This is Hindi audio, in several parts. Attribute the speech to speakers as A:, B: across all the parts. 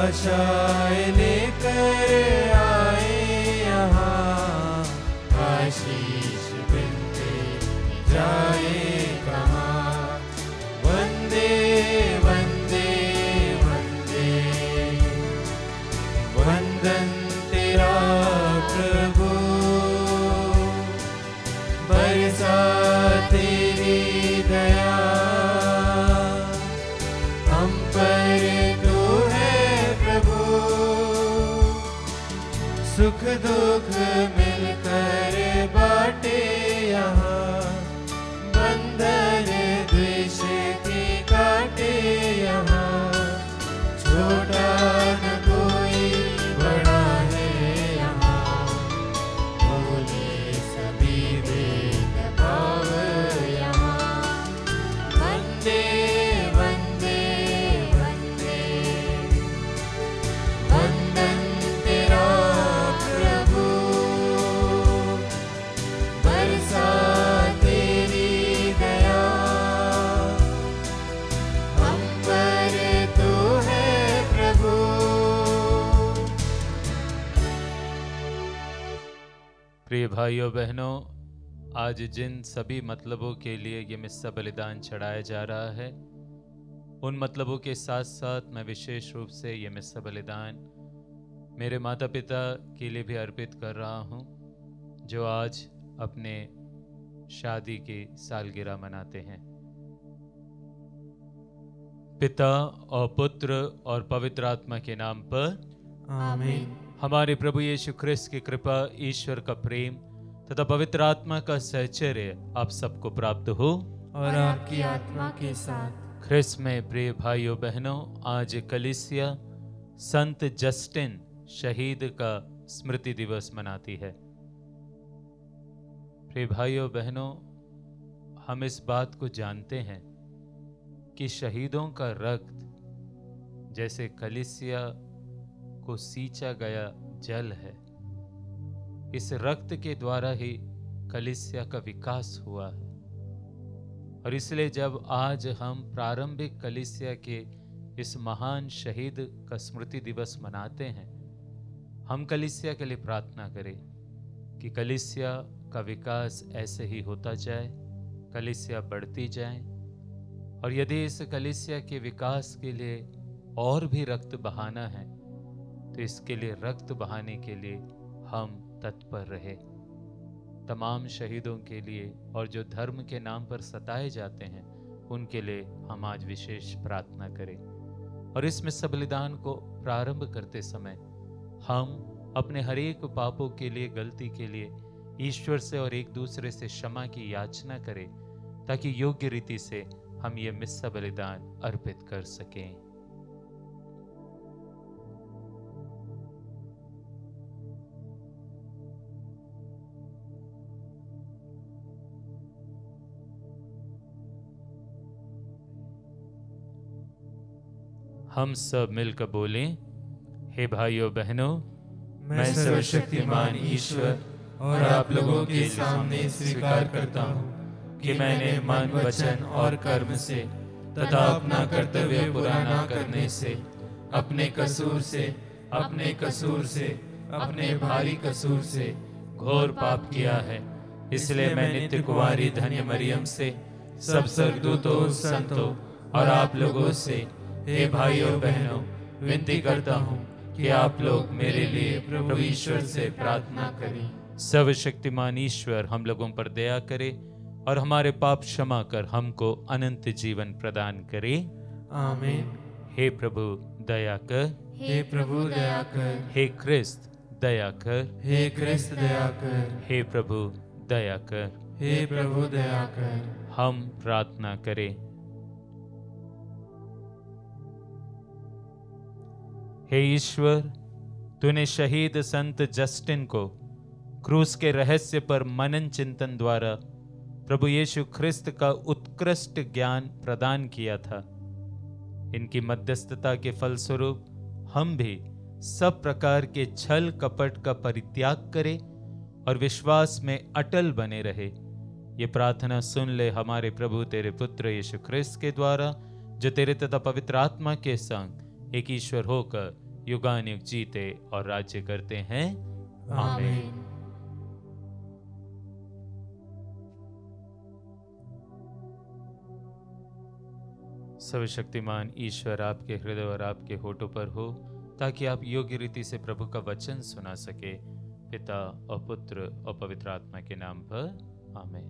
A: आशाएं लेकर आए यहाँ, आशीष बिनते जाए कहाँ। वंदे वंदे वंदे, वंदन तेरा प्रभु, बरसा तेरी दया हम पर तू है प्रभु। सुख दुख मिलकर बाटे यहाँ, बंधन द्वेष के काटे यहाँ। छोटा न कोई बड़ा है यहाँ, बोले सभी भेदभाव यहाँ। वंदे वंदे वंदे, वंदन तेरा प्रभु, बरसा तेरी दया हम पर तू है प्रभु।
B: प्रिय भाइयों बहनों, आज जिन सभी मतलबों के लिए ये मिस्सा बलिदान चढ़ाया जा रहा है, उन मतलबों के साथ साथ मैं विशेष रूप से ये मिस्सा बलिदान मेरे माता पिता के लिए भी अर्पित कर रहा हूँ, जो आज अपने शादी की सालगिरह मनाते हैं। पिता और पुत्र और पवित्र आत्मा के नाम पर
A: आमीन।
B: हमारे प्रभु यीशु ख्रिस्त की कृपा, ईश्वर का प्रेम तथा पवित्र आत्मा का सहचर्य आप सबको प्राप्त हो
A: और आपकी आत्मा के साथ।
B: ख्रिस्त में प्रिय भाइयों बहनों, आज कलीसिया संत जस्टिन शहीद का स्मृति दिवस मनाती है। प्रिय भाइयों बहनों, हम इस बात को जानते हैं कि शहीदों का रक्त जैसे कलीसिया को सींचा गया जल है, इस रक्त के द्वारा ही कलीसिया का विकास हुआ है। और इसलिए जब आज हम प्रारंभिक कलीसिया के इस महान शहीद का स्मृति दिवस मनाते हैं, हम कलीसिया के लिए प्रार्थना करें कि कलीसिया का विकास ऐसे ही होता जाए, कलीसिया बढ़ती जाए। और यदि इस कलीसिया के विकास के लिए और भी रक्त बहाना है, तो इसके लिए रक्त बहाने के लिए हम तत्पर रहे। तमाम शहीदों के लिए और जो धर्म के नाम पर सताए जाते हैं, उनके लिए हम आज विशेष प्रार्थना करें। और इस मिस्सा बलिदान को प्रारंभ करते समय हम अपने हर एक पापों के लिए, गलती के लिए ईश्वर से और एक दूसरे से क्षमा की याचना करें, ताकि योग्य रीति से हम ये मिस्सा बलिदान अर्पित कर सकें। हम सब मिलकर बोलें, हे भाइयों बहनों,
A: मैं सर्वशक्तिमान ईश्वर और आप लोगों के सामने स्वीकार करता हूँ कि मैंने मन, वचन और कर्म से तथा अपना कर्तव्य पूरा न करने से, अपने कसूर से, अपने भारी कसूर से घोर पाप किया है। इसलिए मैं नित्य कुंवारी धन्य मरियम से, सब स्वर्गदूतों, संतों और आप लोगों से, हे भाइयों बहनों, विनती करता हूँ कि आप लोग मेरे लिए प्रभु ईश्वर से प्रार्थना करें।
B: सर्वशक्तिमान ईश्वर हम लोगों पर दया करे और हमारे पाप क्षमा कर हमको अनंत जीवन प्रदान करे।
A: आमीन।
B: हे प्रभु दया कर,
A: हे प्रभु दया कर,
B: हे क्रिस्त दया कर,
A: हे क्रिस्त दया कर,
B: हे प्रभु दया कर,
A: हे प्रभु दया कर।
B: हम प्रार्थना करें। हे ईश्वर, तूने शहीद संत जस्टिन को क्रूस के रहस्य पर मनन चिंतन द्वारा प्रभु यीशु ख्रिस्त का उत्कृष्ट ज्ञान प्रदान किया था। इनकी मध्यस्थता के फलस्वरूप हम भी सब प्रकार के छल कपट का परित्याग करें और विश्वास में अटल बने रहे। ये प्रार्थना सुन ले हमारे प्रभु तेरे पुत्र यीशु ख्रिस्त के द्वारा, जो तेरे तथा पवित्र आत्मा के संग एक ईश्वर होकर युगानुयुग जीते और राज्य करते हैं। आमीन। सर्वशक्तिमान ईश्वर आपके हृदय और आपके होठों पर हो, ताकि आप योग्य रीति से प्रभु का वचन सुना सके। पिता और पुत्र और पवित्र आत्मा के नाम पर आमीन।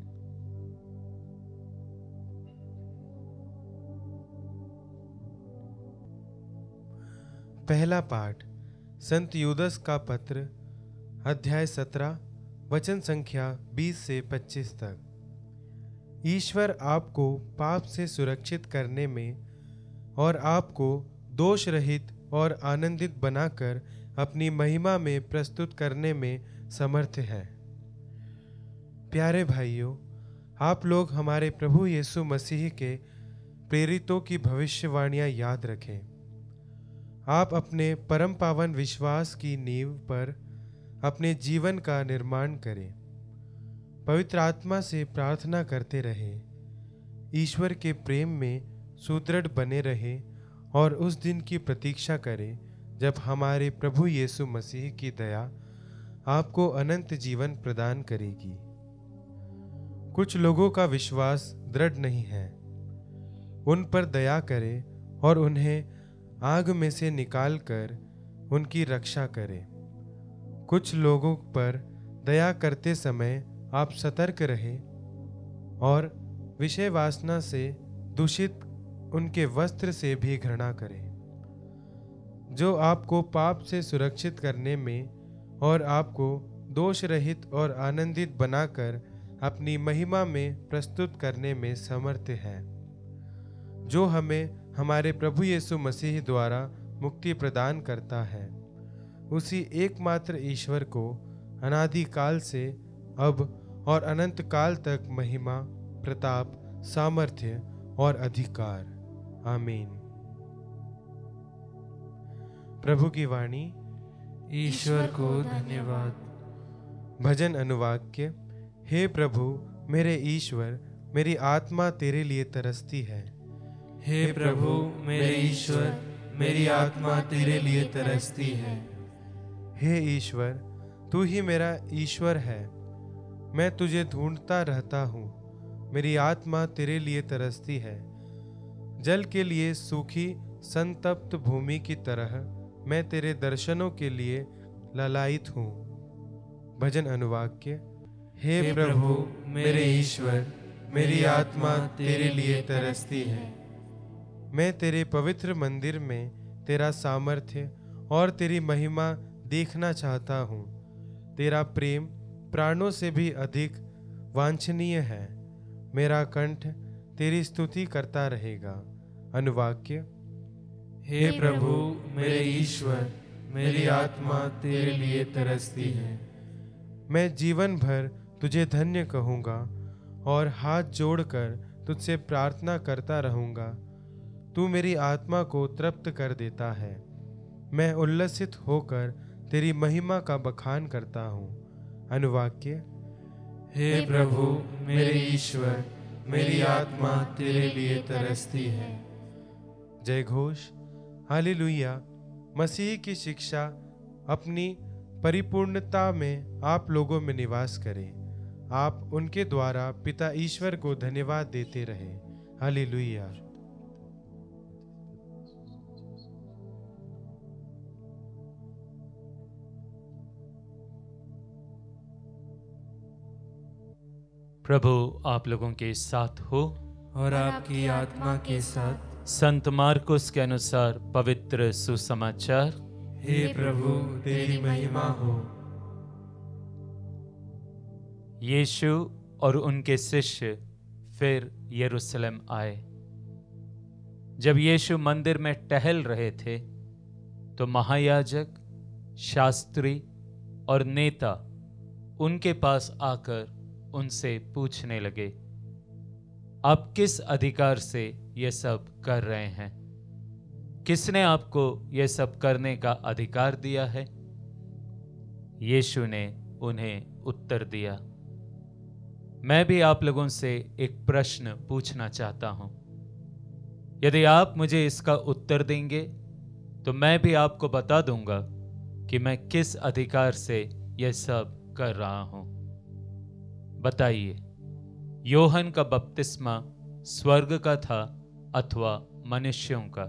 C: पहला पाठ संत यूदस का पत्र, अध्याय 17, वचन संख्या 20 से 25 तक। ईश्वर आपको पाप से सुरक्षित करने में और आपको दोष रहित और आनंदित बनाकर अपनी महिमा में प्रस्तुत करने में समर्थ है। प्यारे भाइयों, आप लोग हमारे प्रभु यीशु मसीह के प्रेरितों की भविष्यवाणियां याद रखें। आप अपने परम पावन विश्वास की नींव पर अपने जीवन का निर्माण करें। पवित्र आत्मा से प्रार्थना करते रहें, ईश्वर के प्रेम में सुदृढ़ बने रहें और उस दिन की प्रतीक्षा करें जब हमारे प्रभु यीशु मसीह की दया आपको अनंत जीवन प्रदान करेगी। कुछ लोगों का विश्वास दृढ़ नहीं है, उन पर दया करें और उन्हें आग में से निकालकर उनकी रक्षा करें। कुछ लोगों पर दया करते समय आप सतर्क रहें और विषय वासना से दूषित उनके वस्त्र से भी घृणा करें, जो आपको पाप से सुरक्षित करने में और आपको दोष रहित और आनंदित बनाकर अपनी महिमा में प्रस्तुत करने में समर्थ है, जो हमें हमारे प्रभु यीशु मसीह द्वारा मुक्ति प्रदान करता है। उसी एकमात्र ईश्वर को अनादि काल से अब और अनंत काल तक महिमा, प्रताप, सामर्थ्य और अधिकार। आमीन। प्रभु की वाणी।
A: ईश्वर को धन्यवाद।
C: भजन अनुवाक्य। हे प्रभु मेरे ईश्वर, मेरी आत्मा तेरे लिए तरसती है।
A: हे प्रभु मेरे ईश्वर, मेरी आत्मा तेरे लिए तरसती है।
C: हे ईश्वर, तू ही मेरा ईश्वर है, मैं तुझे ढूंढता रहता हूँ। मेरी आत्मा तेरे लिए तरसती है। जल के लिए सूखी संतप्त भूमि की तरह मैं तेरे दर्शनों के लिए ललायित हूँ। भजन अनुवाक्य।
A: हे प्रभु मेरे ईश्वर, मेरी आत्मा तेरे लिए तरसती है।
C: मैं तेरे पवित्र मंदिर में तेरा सामर्थ्य और तेरी महिमा देखना चाहता हूँ। तेरा प्रेम प्राणों से भी अधिक वांछनीय है। मेरा कंठ तेरी स्तुति करता रहेगा। अनुवाक्य।
A: हे प्रभु मेरे ईश्वर, मेरी आत्मा तेरे लिए तरसती है।
C: मैं जीवन भर तुझे धन्य कहूँगा और हाथ जोड़कर तुझसे प्रार्थना करता रहूँगा। तू मेरी आत्मा को तृप्त कर देता है। मैं उल्लसित होकर तेरी महिमा का बखान करता हूँ। अनुवाक्य।
A: हे प्रभु मेरे ईश्वर, मेरी आत्मा तेरे लिए तरसती है।
C: जय घोष। हालेलुया। मसीह की शिक्षा अपनी परिपूर्णता में आप लोगों में निवास करें। आप उनके द्वारा पिता ईश्वर को धन्यवाद देते रहें। हालेलुया।
B: प्रभु आप लोगों के साथ हो
A: और आपकी आत्मा के साथ।
B: संत मार्कुस के अनुसार पवित्र सुसमाचार।
A: हे प्रभु तेरी महिमा हो।
B: यीशु और उनके शिष्य फिर यरूशलेम आए। जब यीशु मंदिर में टहल रहे थे तो महायाजक, शास्त्री और नेता उनके पास आकर उनसे पूछने लगे, आप किस अधिकार से ये सब कर रहे हैं? किसने आपको ये सब करने का अधिकार दिया है? यीशु ने उन्हें उत्तर दिया, मैं भी आप लोगों से एक प्रश्न पूछना चाहता हूं। यदि आप मुझे इसका उत्तर देंगे तो मैं भी आपको बता दूंगा कि मैं किस अधिकार से यह सब कर रहा हूं। बताइए, योहन का बपतिस्मा स्वर्ग का था अथवा मनुष्यों का?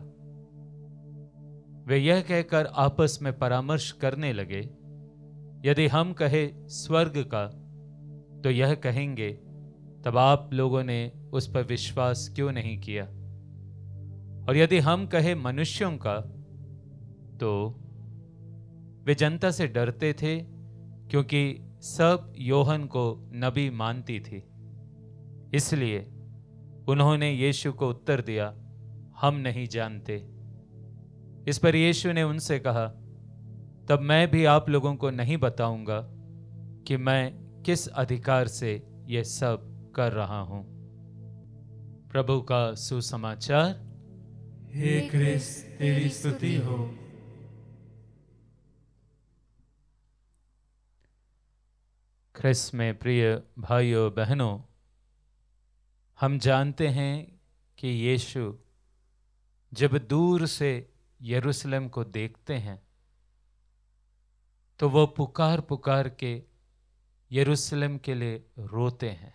B: वे यह कहकर आपस में परामर्श करने लगे, यदि हम कहे स्वर्ग का तो यह कहेंगे, तब आप लोगों ने उस पर विश्वास क्यों नहीं किया? और यदि हम कहे मनुष्यों का तो वे जनता से डरते थे, क्योंकि सब योहन को नबी मानती थी। इसलिए उन्होंने यीशु को उत्तर दिया, हम नहीं जानते। इस पर यीशु ने उनसे कहा, तब मैं भी आप लोगों को नहीं बताऊंगा कि मैं किस अधिकार से यह सब कर रहा हूं। प्रभु का सुसमाचार।
A: हे क्रिस्त, तेरी स्तुति हो।
B: ख्रिस्त में प्रिय भाइयों बहनों, हम जानते हैं कि यीशु जब दूर से यरूशलेम को देखते हैं तो वो पुकार पुकार के यरूशलेम के लिए रोते हैं।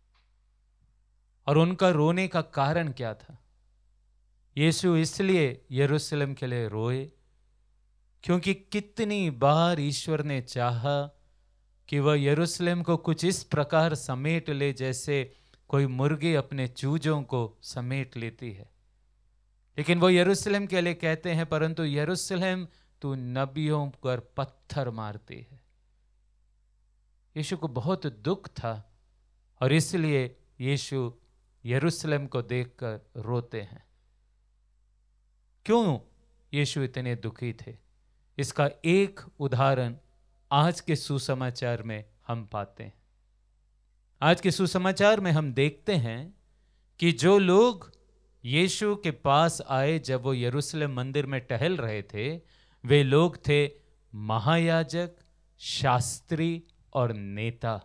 B: और उनका रोने का कारण क्या था? यीशु इसलिए यरूशलेम के लिए रोए क्योंकि कितनी बार ईश्वर ने चाहा कि वह यरूशलेम को कुछ इस प्रकार समेट ले जैसे कोई मुर्गी अपने चूजों को समेट लेती है। लेकिन वो यरूशलेम के लिए कहते हैं, परंतु यरूशलेम तू नबियों पर पत्थर मारती है। यीशु को बहुत दुख था और इसलिए यीशु यरूशलेम को देखकर रोते हैं। क्यों यीशु इतने दुखी थे? इसका एक उदाहरण आज के सुसमाचार में हम पाते हैं। आज के सुसमाचार में हम देखते हैं कि जो लोग यीशु के पास आए जब वो यरूशलेम मंदिर में टहल रहे थे, वे लोग थे महायाजक, शास्त्री और नेता।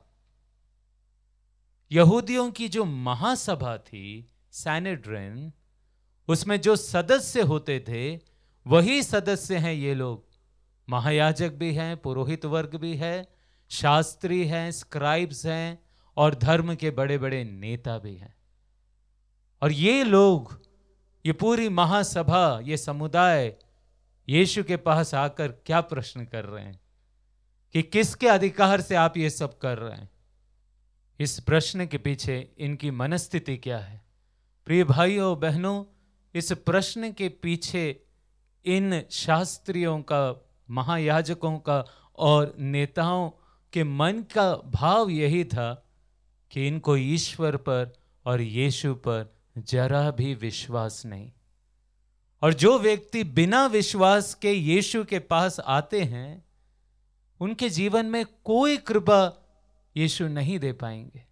B: यहूदियों की जो महासभा थी सैनेड्रिन, उसमें जो सदस्य होते थे वही सदस्य हैं ये लोग। महायाजक भी हैं, पुरोहित वर्ग भी है, शास्त्री हैं, स्क्राइब्स हैं और धर्म के बड़े बड़े नेता भी हैं। और ये लोग, ये पूरी महासभा, ये समुदाय यीशु के पास आकर क्या प्रश्न कर रहे हैं कि किसके अधिकार से आप ये सब कर रहे हैं? इस प्रश्न के पीछे इनकी मनस्थिति क्या है? प्रिय भाइयों बहनों, इस प्रश्न के पीछे इन शास्त्रियों का, महायाजकों का और नेताओं के मन का भाव यही था कि इनको ईश्वर पर और यीशु पर जरा भी विश्वास नहीं। और जो व्यक्ति बिना विश्वास के यीशु के पास आते हैं, उनके जीवन में कोई कृपा यीशु नहीं दे पाएंगे।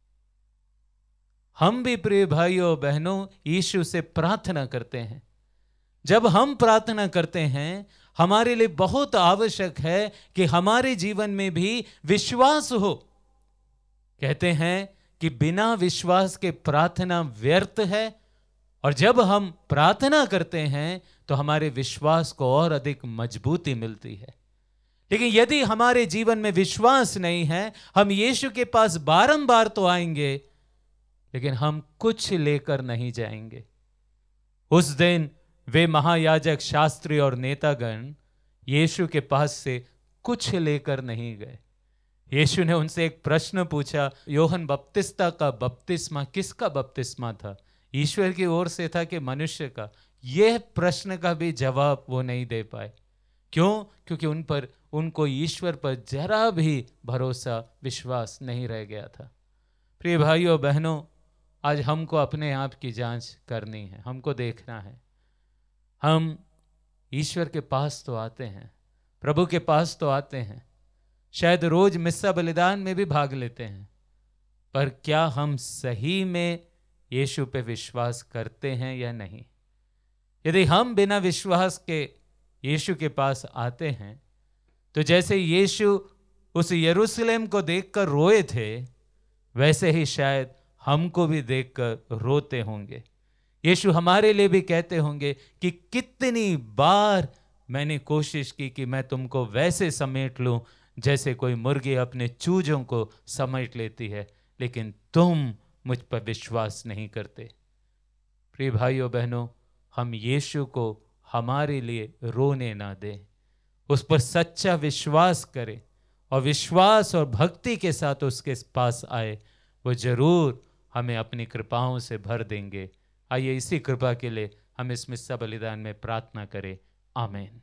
B: हम भी प्रिय भाइयों बहनों यीशु से प्रार्थना करते हैं। जब हम प्रार्थना करते हैं, हमारे लिए बहुत आवश्यक है कि हमारे जीवन में भी विश्वास हो। कहते हैं कि बिना विश्वास के प्रार्थना व्यर्थ है, और जब हम प्रार्थना करते हैं तो हमारे विश्वास को और अधिक मजबूती मिलती है। लेकिन यदि हमारे जीवन में विश्वास नहीं है, हम यीशु के पास बारंबार तो आएंगे लेकिन हम कुछ लेकर नहीं जाएंगे। उस दिन वे महायाजक, शास्त्री और नेतागण यीशु के पास से कुछ लेकर नहीं गए। यीशु ने उनसे एक प्रश्न पूछा, योहन बपतिस्ता का बपतिस्मा किसका बपतिस्मा था? ईश्वर की ओर से था कि मनुष्य का? यह प्रश्न का भी जवाब वो नहीं दे पाए। क्यों? क्योंकि उनको ईश्वर पर जरा भी भरोसा, विश्वास नहीं रह गया था। प्रिय भाइयों बहनों, आज हमको अपने आप की जांच करनी है, हमको देखना है। हम ईश्वर के पास तो आते हैं, प्रभु के पास तो आते हैं, शायद रोज मिस्सा बलिदान में भी भाग लेते हैं, पर क्या हम सही में यीशु पे विश्वास करते हैं या नहीं? यदि हम बिना विश्वास के यीशु के पास आते हैं तो जैसे यीशु उस यरूशलेम को देखकर रोए थे, वैसे ही शायद हमको भी देखकर रोते होंगे यीशु हमारे लिए भी कहते होंगे कि कितनी बार मैंने कोशिश की कि मैं तुमको वैसे समेट लूं जैसे कोई मुर्गी अपने चूजों को समेट लेती है, लेकिन तुम मुझ पर विश्वास नहीं करते। प्रिय भाइयों बहनों, हम यीशु को हमारे लिए रोने ना दें, उस पर सच्चा विश्वास करें और विश्वास और भक्ति के साथ उसके पास आए। वो जरूर हमें अपनी कृपाओं से भर देंगे। आइए इसी कृपा के लिए हम इस मिस्सा बलिदान में प्रार्थना करें। आमीन।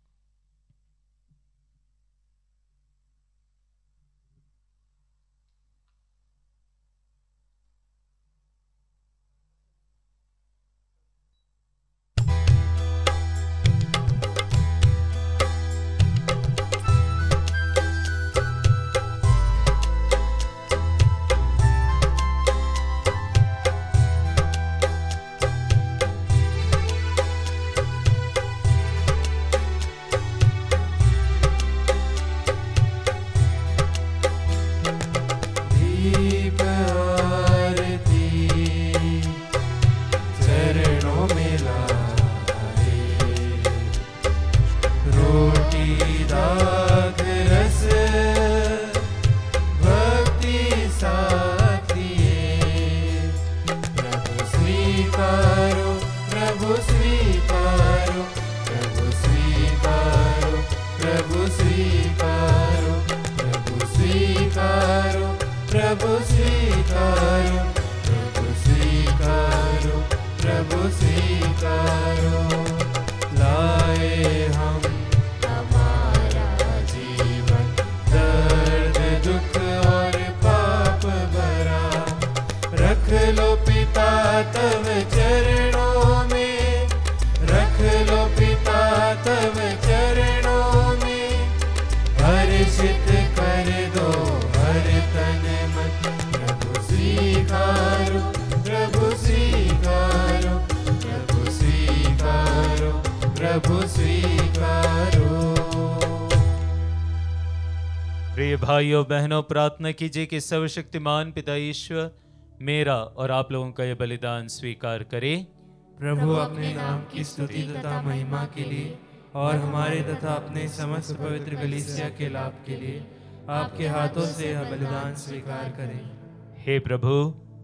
B: प्रिय भाइयों बहनों, प्रार्थना कीजिए कि सर्वशक्तिमान पिता ईश्वर मेरा और आप लोगों का यह बलिदान स्वीकार करे।
A: प्रभु अपने नाम की स्तुति तथा महिमा के लिए और हमारे तथा अपने समस्त पवित्र कलीसिया के लाभ के लिए आपके हाथों से यह बलिदान स्वीकार करें।
B: हे प्रभु,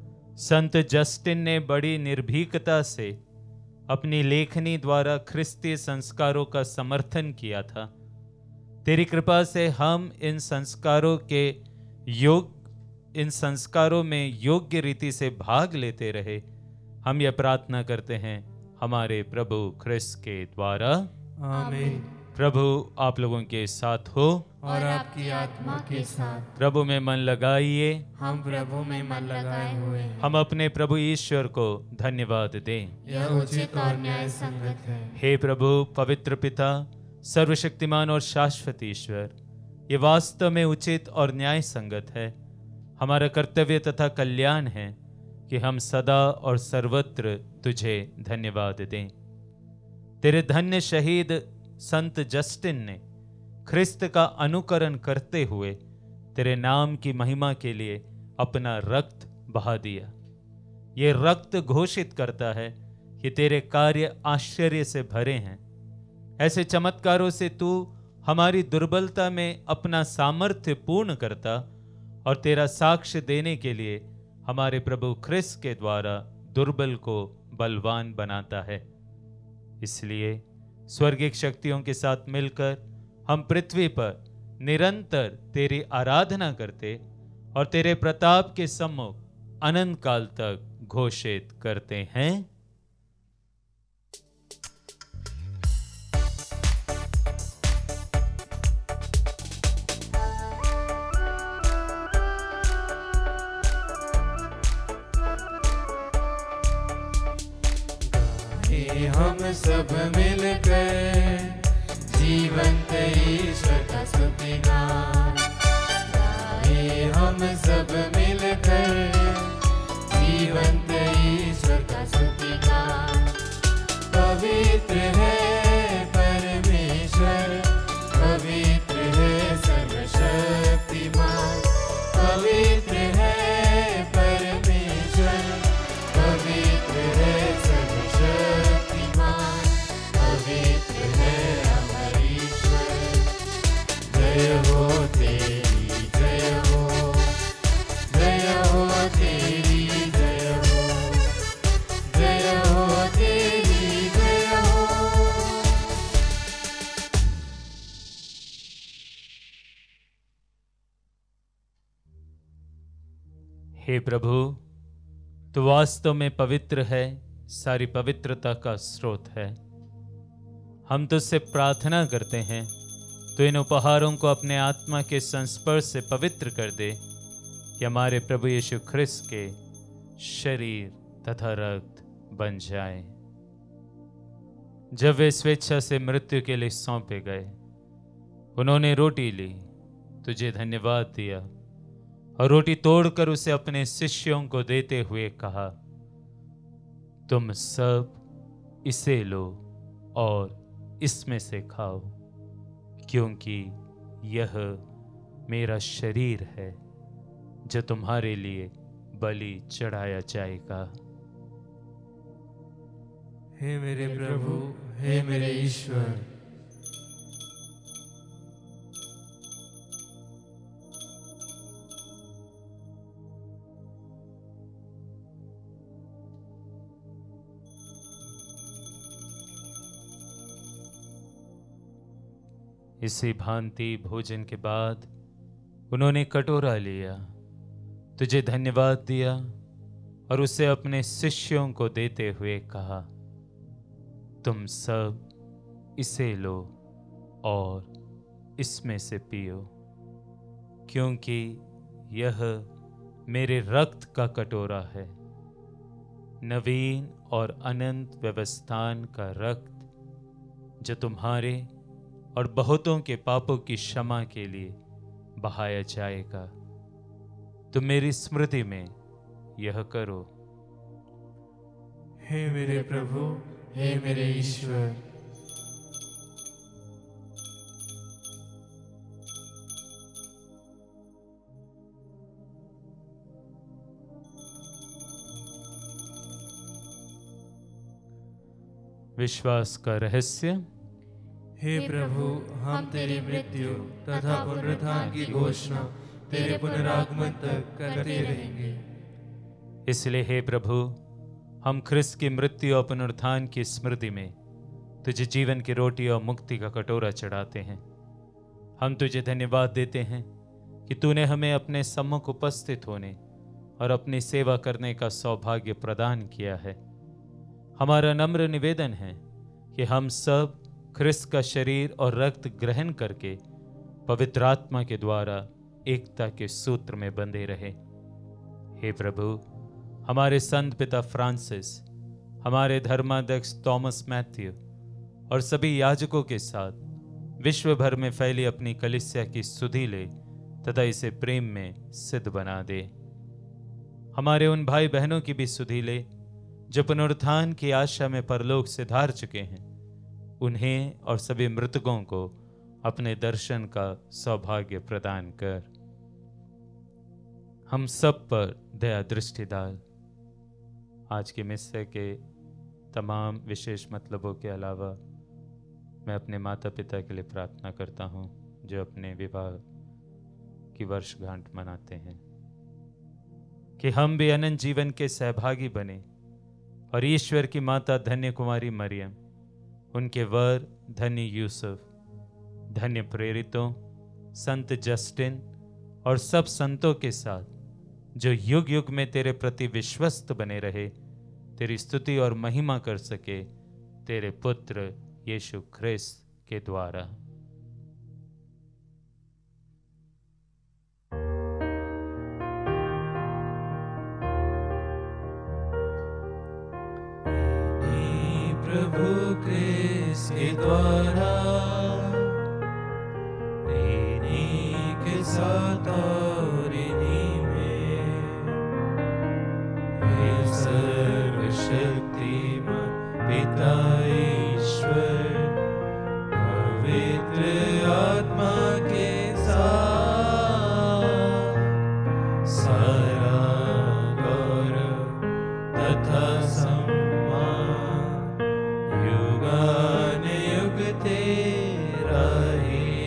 B: संत जस्टिन ने बड़ी निर्भीकता से अपनी लेखनी द्वारा ख्रिस्तीय संस्कारों का समर्थन किया था। तेरी कृपा से हम इन संस्कारों में योग्य रीति से भाग लेते रहे। हम यह प्रार्थना करते हैं हमारे प्रभु ख्रिस्त के द्वारा।
A: आमीन।
B: प्रभु आप लोगों के साथ हो
A: और आपकी आत्मा के साथ।
B: प्रभु में मन लगाइए।
A: हम प्रभु में मन लगाए हुए हैं।
B: हम अपने प्रभु ईश्वर को धन्यवाद दें।
A: यह उचित और न्याय संगत है।
B: हे प्रभु पवित्र पिता, सर्वशक्तिमान और शाश्वत ईश्वर, ये वास्तव में उचित और न्याय संगत है। हमारा कर्तव्य तथा कल्याण है कि हम सदा और सर्वत्र तुझे धन्यवाद दें। तेरे धन्य शहीद संत जस्टिन ने ख्रिस्त का अनुकरण करते हुए तेरे नाम की महिमा के लिए अपना रक्त बहा दिया। ये रक्त घोषित करता है कि तेरे कार्य आश्चर्य से भरे हैं। ऐसे चमत्कारों से तू हमारी दुर्बलता में अपना सामर्थ्य पूर्ण करता और तेरा साक्ष्य देने के लिए हमारे प्रभु ख्रिस्त के द्वारा दुर्बल को बलवान बनाता है। इसलिए स्वर्गिक शक्तियों के साथ मिलकर हम पृथ्वी पर निरंतर तेरी आराधना करते और तेरे प्रताप के सम्मुख अनंत काल तक घोषित करते हैं।
A: हम सब मिलकर जीवंत ईश्वर का स्तुतिगान गाएं। हम सब मिलकर जीवंत ईश्वर का स्तुतिगान। पवित्र है परमेश्वर, पवित्र है सर्वशक्तिमान। पवित्र है परमेश्वर, पवित्र है सर्व
B: हे प्रभु, तू वास्तव में पवित्र है, सारी पवित्रता का स्रोत है। हम तुझसे प्रार्थना करते हैं, तो इन उपहारों को अपने आत्मा के संस्पर्श से पवित्र कर दे, कि हमारे प्रभु यीशु ख्रिस्त के शरीर तथा रक्त बन जाए। जब वे स्वेच्छा से मृत्यु के लिए सौंपे गए, उन्होंने रोटी ली, तुझे धन्यवाद दिया और रोटी तोड़कर उसे अपने शिष्यों को देते हुए कहा, तुम सब इसे लो और इसमें से खाओ, क्योंकि यह मेरा शरीर है जो तुम्हारे लिए बलि चढ़ाया जाएगा।
A: हे मेरे प्रभु, हे मेरे ईश्वर,
B: इसी भांति भोजन के बाद उन्होंने कटोरा लिया, तुझे धन्यवाद दिया और उसे अपने शिष्यों को देते हुए कहा, तुम सब इसे लो और इसमें से पियो, क्योंकि यह मेरे रक्त का कटोरा है, नवीन और अनंत व्यवस्थान का रक्त, जो तुम्हारे और बहुतों के पापों की क्षमा के लिए बहाया जाएगा। तुम मेरी स्मृति में यह करो।
A: हे मेरे प्रभु, हे मेरे ईश्वर,
B: विश्वास का रहस्य।
A: हे प्रभु, हम तेरी मृत्यु तथा पुनरुत्थान की घोषणा तेरे पुनरागमन तक करते रहेंगे।
B: इसलिए हे प्रभु, हम ख्रिस्त की मृत्यु और पुनरुत्थान की स्मृति में तुझे जीवन की रोटी और मुक्ति का कटोरा चढ़ाते हैं। हम तुझे धन्यवाद देते हैं कि तूने हमें अपने सम्मुख उपस्थित होने और अपनी सेवा करने का सौभाग्य प्रदान किया है। हमारा नम्र निवेदन है कि हम सब ख्रिस्त का शरीर और रक्त ग्रहण करके पवित्र आत्मा के द्वारा एकता के सूत्र में बंधे रहे। हे प्रभु, हमारे संत पिता फ्रांसिस, हमारे धर्माध्यक्ष थॉमस मैथ्यू और सभी याजकों के साथ विश्व भर में फैली अपनी कलीसिया की सुधि ले तथा इसे प्रेम में सिद्ध बना दे। हमारे उन भाई बहनों की भी सुधि ले जो पुनरुत्थान की आशा में परलोक से धार चुके हैं, उन्हें और सभी मृतकों को अपने दर्शन का सौभाग्य प्रदान कर। हम सब पर दया दृष्टि डाल। आज के मिस्से के तमाम विशेष मतलबों के अलावा मैं अपने माता पिता के लिए प्रार्थना करता हूँ जो अपने विवाह की वर्षगांठ मनाते हैं, कि हम भी अनंत जीवन के सहभागी बने और ईश्वर की माता धन्य कुमारी मरियम, उनके वर धन्य यूसुफ, धन्य प्रेरितों, संत जस्टिन और सब संतों के साथ जो युग युग में तेरे प्रति विश्वस्त बने रहे, तेरी स्तुति और महिमा कर सके तेरे पुत्र यीशु ख्रिस्त के द्वारा।
A: प्रभु ख्रिस्त के द्वारा इन्हीं के साथ और इन्हीं में हे सर्वशक्तिमान पिता ईश्वर पवित्र आत्मा के साथ सारा गौरव तथा तेरा ही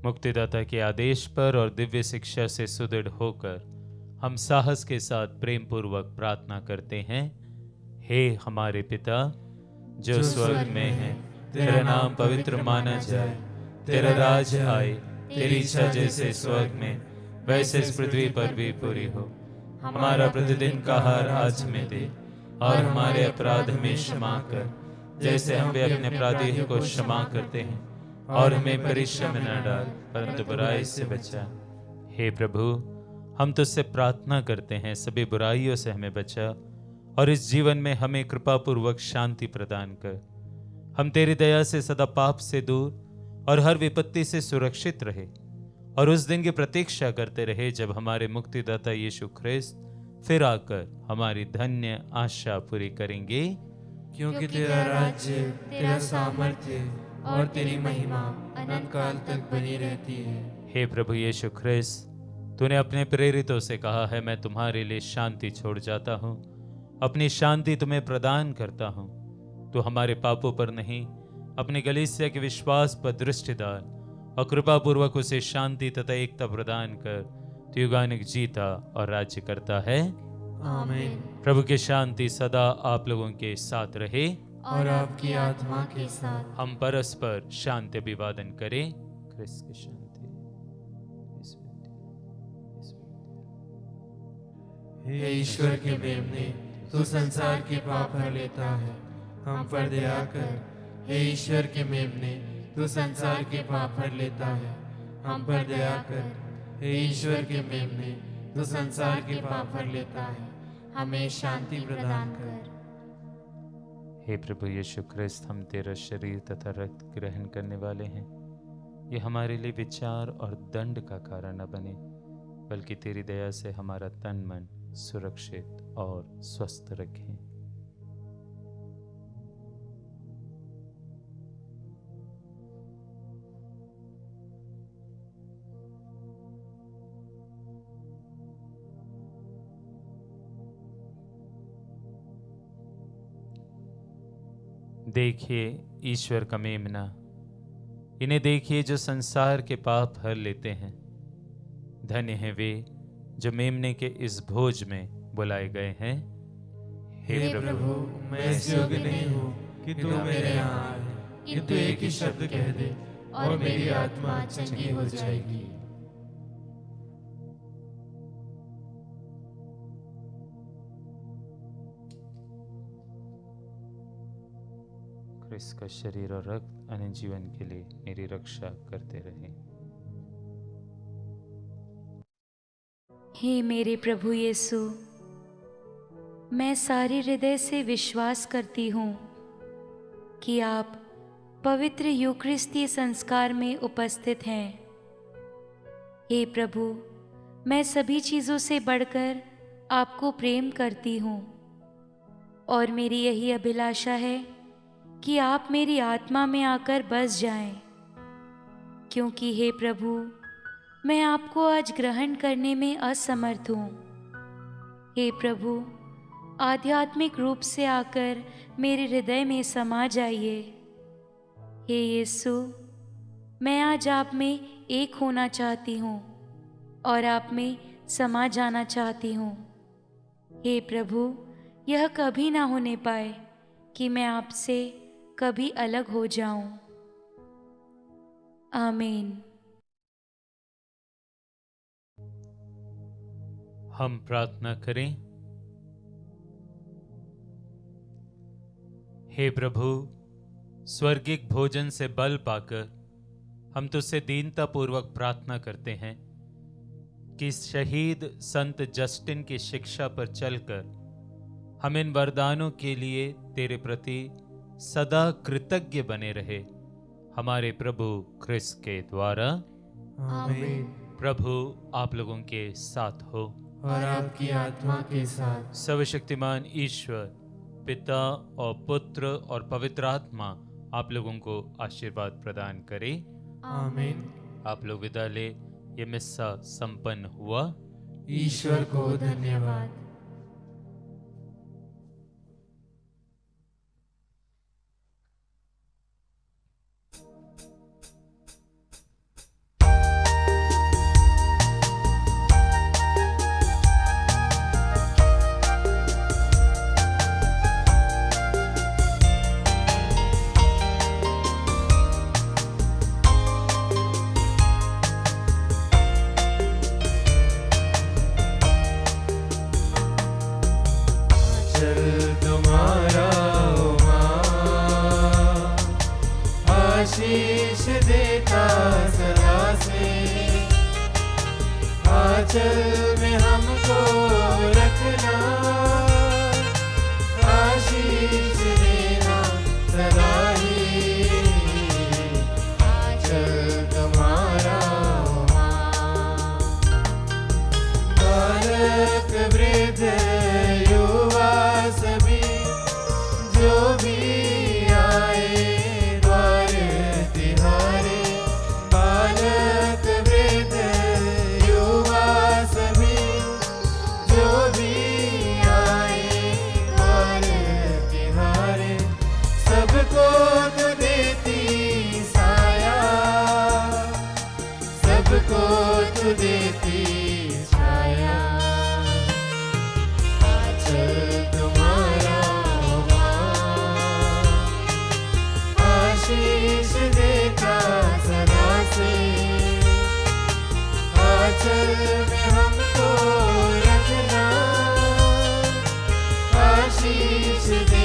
B: मुक्तिदाता के आदेश पर और दिव्य शिक्षा से सुदृढ़ होकर हम साहस के साथ प्रेम पूर्वक प्रार्थना करते हैं। हे हमारे पिता जो स्वर्ग में है, तेरा नाम पवित्र माना जाए, तेरा राज आए, तेरी इच्छा जैसे स्वर्ग में वैसे इस पृथ्वी पर भी पूरी हो। हमारा प्रतिदिन का आहार आज हमें दे, और हमारे अपराध हमें क्षमा कर, जैसे हम भी अपने अपराधियों को क्षमा करते हैं, और हमें परीक्षा में न डाल, परंतु बुराई से बचा। हे प्रभु, हम तुझसे प्रार्थना करते हैं, सभी बुराइयों से हमें बचा, और इस जीवन में हमें कृपा पूर्वक शांति प्रदान कर। हम तेरी दया से सदा पाप से दूर और हर विपत्ति से सुरक्षित रहे, और उस दिन की प्रतीक्षा करते रहे जब हमारे मुक्तिदाता यीशु ख्रिस्त फिर आकर हमारी धन्य आशा पूरी करेंगे।
A: क्योंकि तेरा राज्य, तेरा सामर्थ्य और तेरी महिमा अनंत काल तक बनी रहती है।
B: हे प्रभु यीशु ख्रिस्त, तूने अपने प्रेरितों से कहा है, मैं तुम्हारे लिए शांति छोड़ जाता हूँ, अपनी शांति तुम्हें प्रदान करता हूँ। तू हमारे पापों पर नहीं, अपने कलीसिया के विश्वास पर दृष्टि डाल और कृपा पूर्वक उसे शांति तथा एकता प्रदान कर। तू युगानुग जीता और राज्य करता है।
A: आमीन।
B: प्रभु की शांति सदा आप लोगों के साथ रहे
A: और आपकी आत्मा के साथ।
B: हम परस्पर शांति अभिवादन करें। क्रिस्त की शांति।
A: हे ईश्वर के मेमने, तू संसार के पाप हर लेता है, हम पर दया कर। हे ईश्वर के मेमने, तू संसार के पाप हर लेता है, हम पर दया कर। हे ईश्वर के मेमने, तू संसार के पाप हर लेता है, हमें शांति प्रदान कर।
B: हे प्रभु यीशु ख्रिस्त, हम तेरा शरीर तथा रक्त ग्रहण करने वाले हैं। ये हमारे लिए विचार और दंड का कारण न बने, बल्कि तेरी दया से हमारा तन मन सुरक्षित और स्वस्थ रखें। देखिए ईश्वर का मेमना, इन्हें देखिए जो संसार के पाप हर लेते हैं। धन्य हैं वे जो मेमने के इस भोज में बुलाए गए हैं।
A: हे प्रभु, मैं इस योग्य नहीं हूँ कि तू मेरे यहाँ आए, किंतु एक ही शब्द कह दे और मेरी आत्मा चंगी हो जाएगी।
B: क्रिस्त का शरीर और रक्त अनंत जीवन के लिए मेरी रक्षा करते रहें।
D: हे मेरे प्रभु यीशु, मैं सारे हृदय से विश्वास करती हूँ कि आप पवित्र यूकरिस्तीय संस्कार में उपस्थित हैं। हे प्रभु, मैं सभी चीज़ों से बढ़कर आपको प्रेम करती हूँ, और मेरी यही अभिलाषा है कि आप मेरी आत्मा में आकर बस जाएं, क्योंकि हे प्रभु, मैं आपको आज ग्रहण करने में असमर्थ हूँ। हे प्रभु, आध्यात्मिक रूप से आकर मेरे हृदय में समा जाइए। हे यीशु, मैं आज आप में एक होना चाहती हूँ और आप में समा जाना चाहती हूँ। हे प्रभु, यह कभी ना होने पाए कि मैं आपसे कभी अलग हो जाऊं। आमीन।
B: हम प्रार्थना करें। हे प्रभु, स्वर्गिक भोजन से बल पाकर हम तुझसे दीनता पूर्वक प्रार्थना करते हैं कि शहीद संत जस्टिन की शिक्षा पर चलकर हम इन वरदानों के लिए तेरे प्रति सदा कृतज्ञ बने रहे, हमारे प्रभु ख्रिस्त के द्वारा।
A: आमीन।
B: प्रभु आप लोगों के साथ हो
A: और आपकी आत्मा के साथ।
B: सर्वशक्तिमान ईश्वर पिता और पुत्र और पवित्र आत्मा आप लोगों को आशीर्वाद प्रदान करे।
A: आमीन।
B: आप लोग विदा ले। ये मिस्सा संपन्न हुआ।
A: ईश्वर को धन्यवाद। आंचल में हमको रखना, आशीष देना सदा ही, आंचल तुम्हारा वहाँ। बालक वृद्ध युवा सभी जो भी आए द्वार तिहारे, बालक वृद्ध युवा सभी जो भी आए द्वार तिहारे, सबको तू देती साया, सबको तू देती छाया, आंचल तुम्हारा वहाँ। आशीष देता सदा से, आंचल में हमको रखना, आशीष दे